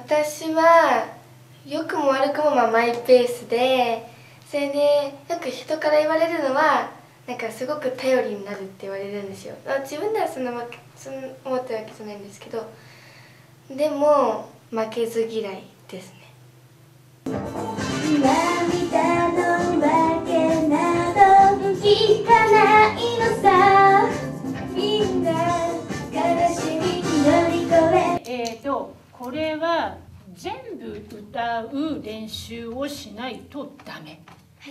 私は良くも悪くもマイペースで、それでよく人から言われるのはなんかすごく頼りになるって言われるんですよ。自分ではそんな思ってるわけじゃないんですけど、でも負けず嫌いですね。涙のわけなど聞かないのさ、みんな悲しみ乗り越え。 これは全部歌う練習をしないとダメ。はい、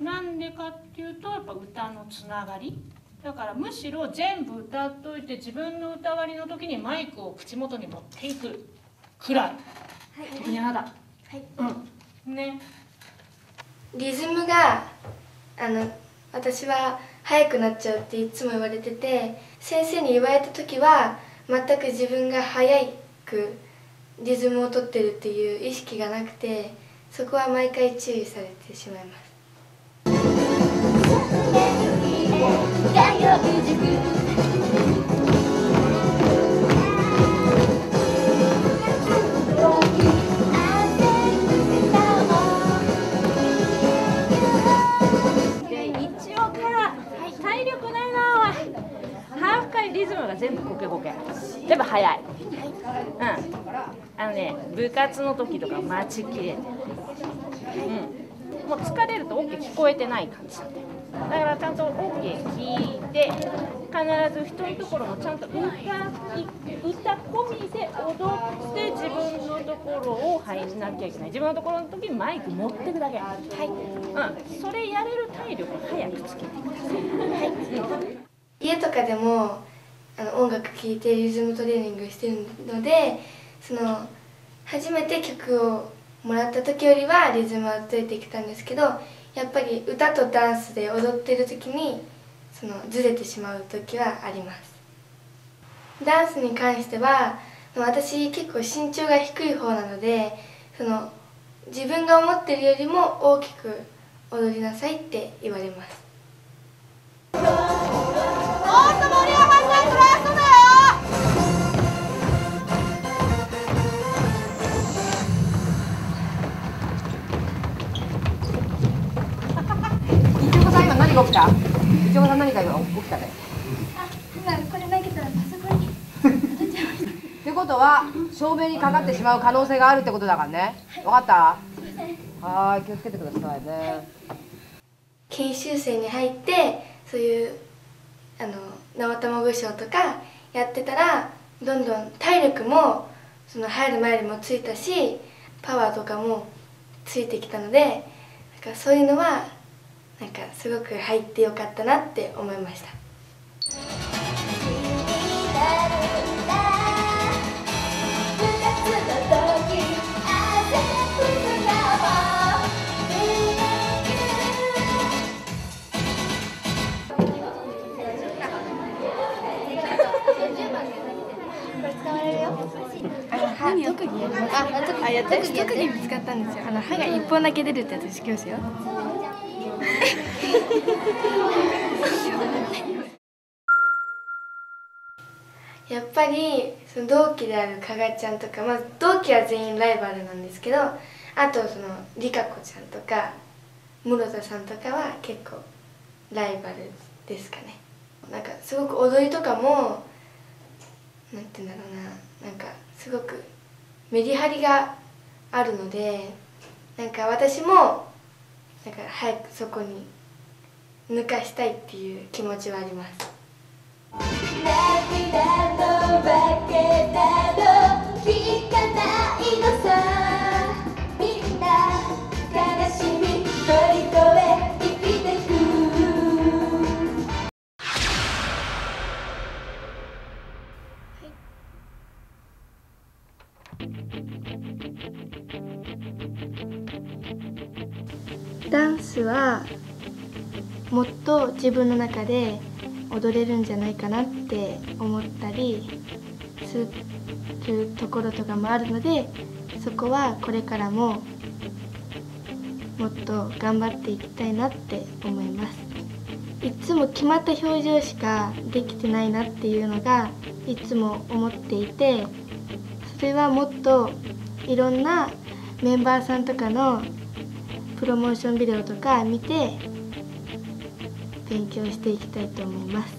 なんでかっていうとやっぱ歌のつながりだから、むしろ全部歌っといて自分の歌割りの時にマイクを口元に持っていくくらい、特にあなた、ね、 リズムが私は速くなっちゃうっていつも言われてて、先生に言われた時は全く自分が速くリズムを取ってるっていう意識がなくて、そこは毎回注意されてしまいます。 体力ないな。ハーフ回リズムが全部コケコケ、全部速い。部活の時とか待ちきれて、もう疲れると OK 聞こえてない感じだからちゃんと OK 聞いて、必ず人のところもちゃんと歌込みで踊って自分のところをしなきゃいけない。自分のところの時にマイク持ってくだけ。それやれる体力早くつけてください。 家とかでも音楽聴いてリズムトレーニングしてるので、初めて曲をもらった時よりはリズムはついてきたんですけど、やっぱり歌とダンスで踊ってる時にずれてしまう時はあります。ダンスに関しては私結構身長が低い方なので、自分が思ってるよりも大きく踊りなさいって言われます。 何が起きた？いちごさん何かが起きたね。 今これ投げたらパソコンにってことは照明にかかってしまう可能性があるってことだからね。分かった？はい、気をつけてくださいね。 研修生に入ってそういう生卵ショーとかやってたら、どんどん体力も入る前よりもついたし、パワーとかもついてきたので、そういうのはすごく入ってよかったなって思いました。特技見つかったんですよ。歯が一本だけ出るってやつ知ってますよ。やっぱり同期であるかがちゃんとか、同期は全員ライバルなんですけど、あとりかこちゃんとか室田さんとかは結構ライバルですかね。すごく踊りとかもなんていうんだろうな、すごくメリハリがあるので、私も早くそこに抜かしたいっていう気持ちはあります。涙のわけなど聞かないのさ、みんな悲しみ乗り越え生きてく。ダンスはもっと自分の中で踊れるんじゃないかなって思ったりするところとかもあるので、そこはこれからももっと頑張っていきたいなって思います。いつも決まった表情しかできてないなっていうのがいつも思っていて、それはもっといろんなメンバーさんとかのプロモーションビデオとか見て勉強していきたいと思います。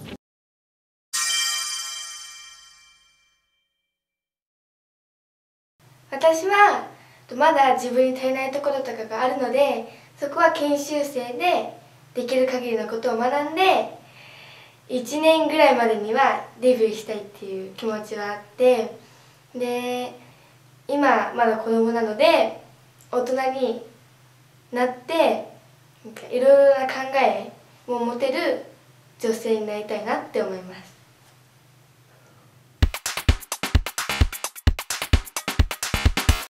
私はまだ自分に足りないところとかがあるので、そこは研修生でできる限りのことを学んで1年ぐらいまでにはデビューしたいっていう気持ちはあって、で今まだ子供なので大人になっていろいろな考えを持てる女性になりたいなって思います。